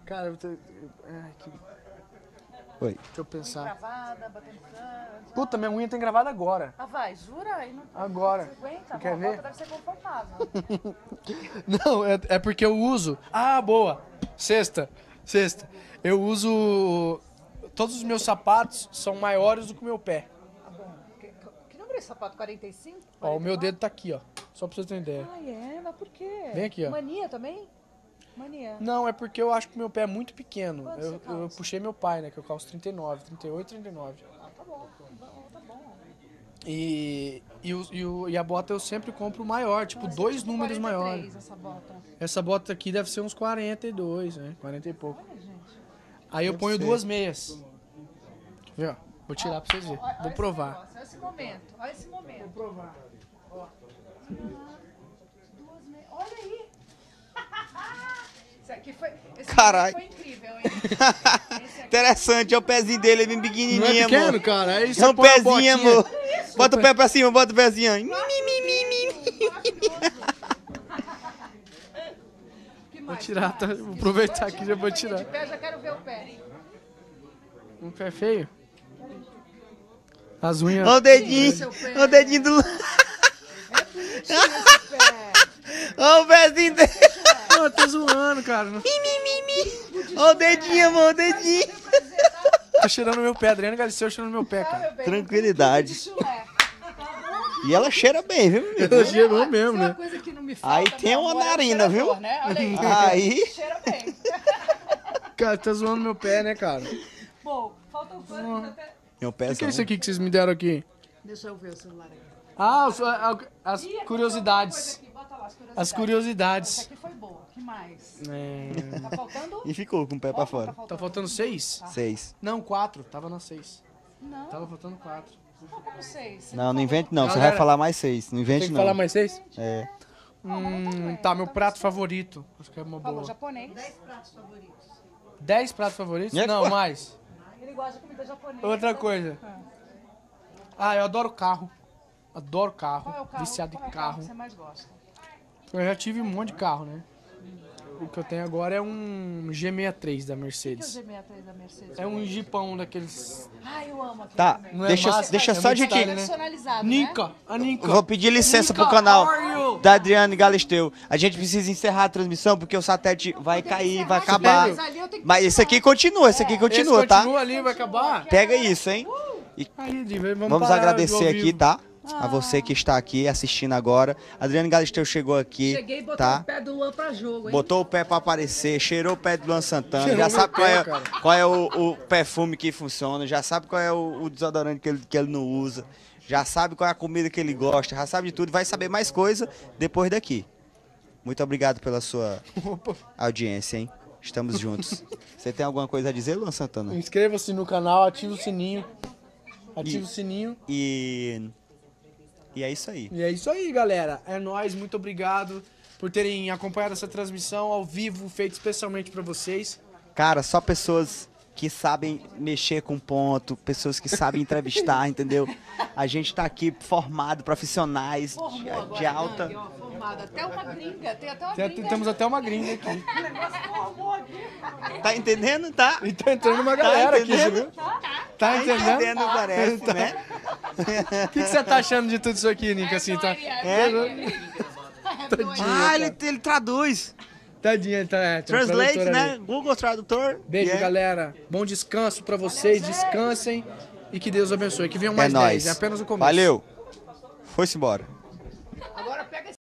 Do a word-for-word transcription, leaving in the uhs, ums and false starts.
Cara, eu tô... Ai, que... Oi. Deixa eu pensar. Gravada, batendo canto. Puta, minha unha tem gravada agora. Ah, vai, jura? Aí não... Agora. Você aguenta? Você quer A ver? volta deve ser confortável. Não, é, é porque eu uso... Ah, boa. Sexta. Sexta. Eu uso... Todos os meus sapatos são maiores do que o meu pé. Tá bom. Que, que número é esse sapato? quarenta e cinco? Ó, o meu dedo tá aqui, ó. Só pra você ter ideia. Ah, é? Mas por quê? Vem aqui, ó. Mania também? Mania. Não, é porque eu acho que o meu pé é muito pequeno. Quanto Eu, você calça? eu puxei meu pai, né? Que eu calço trinta e nove, trinta e oito, trinta e nove. Ah, tá bom. Tá bom, tá bom. E, e, o, e, o, e a bota eu sempre compro maior, tipo, Nossa, dois tipo números quarenta e três maiores. essa bota. Essa bota aqui deve ser uns quarenta e dois, né? quarenta e pouco. Olha, gente. Aí eu Deve ponho ser. duas meias. Quer ver, ó? Vou tirar pra vocês verem. Olha- olha Vou esse provar. negócio, Olha esse momento. Olha esse momento. Vou provar. Duas me... Olha aí. Esse aqui foi, esse Caralho. momento foi incrível, hein? Esse aqui... Interessante, é o pezinho dele, é bem Não é pequenininho, pequeno, amor. cara? Aí É você um põe a pezinho, botinha. amor. Bota o pé pra cima, bota o pezinho. Mi, mi, mi, mi, mi. Que Vou mais? tirar, Que tá? mais? Vou Isso, aproveitar tira aqui, já vou uma tirar. De pé, já quero ver o pé. Um pé feio? As unhas... Ó o dedinho, Seu pé. ó o dedinho do... É bonitinho esse pé. Ó o pezinho dele. Pô, tô zoando, cara. Não- Ó o dedinho, amor, o dedinho. Tô cheirando meu pé. Adriana Galisteu cheirando meu pé, Ah, cara. meu bem, Tranquilidade. de chulé. E ela cheira bem, viu, menino? Ela cheirou mesmo, Se é uma né? coisa que não me falta, Aí tem meu uma amor, é um narina, viu? cheirador, Né? Olha aí. Aí, Cheira bem. Cara, tá zoando meu pé, né, cara? Bom, falta o fone até... meu O que, que é pezão. isso aqui que vocês me deram aqui? Deixa eu ver o celular aqui. Ah, os- a- a- as Ih, curiosidades. aconteceu alguma coisa aqui, bota lá, as curiosidades. As curiosidades. Essa aqui foi boa. O que mais? É, Tá faltando? E ficou com o pé pra Ó, fora. Tá faltando seis? Seis. Não, quatro. Tava na seis. Não, Tava faltando quatro. como seis? Você Não, não falou- invente não, você Galera, vai falar mais seis. Não invente Tem que não. falar mais seis? É. Hum, tá, meu prato favorito. Acho que é uma Falou boa. japonês. Dez pratos favoritos? É, Não, pô. mais. Ele gosta de comida japonesa. Outra coisa. Ah, eu adoro carro. Adoro carro. Qual é o carro? Viciado Qual é em o carro carro. que você mais gosta? Eu já tive um monte de carro, né? O que eu tenho agora é um G sessenta e três da O que é o Mercedes. G sessenta e três da Mercedes? É um jeepão daqueles... Ai, eu amo aquele Tá, também. Não é deixa, massa? deixa É só a muito gente... style, né? Personalizado, Nica, né? a Nica. Vou pedir licença Nica, pro canal how are you? da Adriane Galisteu. A gente precisa encerrar a transmissão porque o satélite vai cair, vai acabar. Mas ali eu tenho que Mas esse aqui continua, esse aqui continua, Esse tá? continua ali, vai acabar? Pega isso, hein? E Aí, Diva, vamos, vamos parar agradecer do ao aqui, vivo. tá? A você que está aqui assistindo agora. Adriane Galisteu chegou aqui, Cheguei e botei tá? o pé do Luan pra jogo, hein? Botou o pé pra aparecer, cheirou o pé do Luan Santana, Cheirou já meu sabe qual pé, é, cara. qual é o, o perfume que funciona, já sabe qual é o, o desodorante que ele, que ele não usa, já sabe qual é a comida que ele gosta, já sabe de tudo, vai saber mais coisa depois daqui. Muito obrigado pela sua audiência, hein? Estamos juntos. Você tem alguma coisa a dizer, Luan Santana? Inscreva-se no canal, ative o sininho. Ative E- o sininho. E... E é isso aí. E é isso aí, galera. É nóis, muito obrigado por terem acompanhado essa transmissão ao vivo, feita especialmente pra vocês. Cara, só pessoas que sabem mexer com ponto, pessoas que sabem entrevistar, entendeu? A gente tá aqui formado, profissionais Formou de, agora, de alta. aqui, ó, formado. Até uma gringa, tem até uma Já gringa. temos até uma gringa aqui. O negócio formou aqui. Tá entendendo? Tá? E tá entrando uma galera aqui, você entendendo? viu? Tá? Tá Tá entendendo? entendendo, parece, né? O que, que você tá achando de tudo isso aqui, Nico? Assim, tá... É? Ah, ele, ele traduz. Tadinha, tá. É, tem um Translate, tradutor né? ali. Google Tradutor. Beijo, Yeah. galera. Bom descanso pra vocês. Descansem e que Deus abençoe. Que venham É mais dez. nóis. É apenas o começo. Valeu. Foi-se embora.